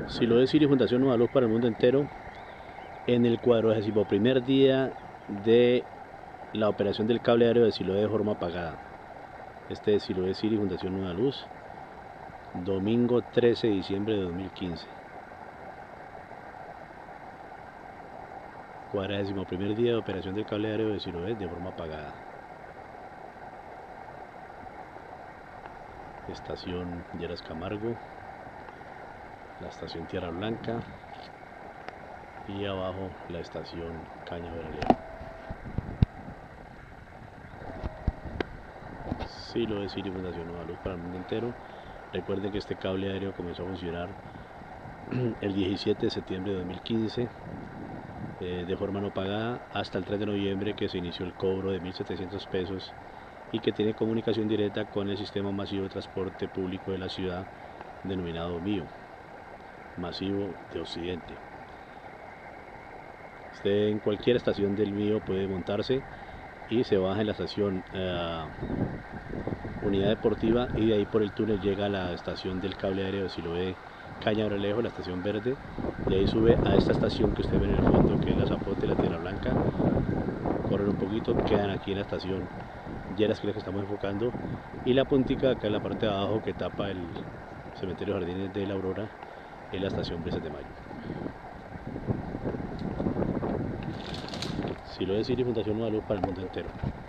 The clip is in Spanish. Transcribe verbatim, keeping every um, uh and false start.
Siloé City Fundación Nueva Luz para el mundo entero, en el cuadragésimo primer día de la operación del cable aéreo de Siloé de forma pagada. Este es Siloé City Fundación Nueva Luz, domingo trece de diciembre de dos mil quince. Cuadragésimo primer día de operación del cable aéreo de Siloé de forma pagada. Estación Lleras Camargo, la estación Tierra Blanca y abajo la estación Cañaveral. Siloé City Fundación Nueva Luz para el mundo entero. Recuerden que este cable aéreo comenzó a funcionar el diecisiete de septiembre de dos mil quince eh, de forma no pagada hasta el tres de noviembre, que se inició el cobro de mil setecientos pesos y que tiene comunicación directa con el sistema masivo de transporte público de la ciudad denominado MIO, Masivo de Occidente. Usted en cualquier estación del MIO puede montarse y se baja en la estación uh, Unidad Deportiva, y de ahí por el túnel llega a la estación del cable aéreo de Siloé Cañaveral, la estación verde. De ahí sube a esta estación que usted ve en el fondo, que es la Zapote, la Tierra Blanca. Corren un poquito, quedan aquí en la estación Lleras, que es la que estamos enfocando, y la puntica acá en la parte de abajo que tapa el cementerio Jardines de la Aurora es la estación Brisas de Mayo. Siloé City Fundación Nueva Luz para el mundo entero.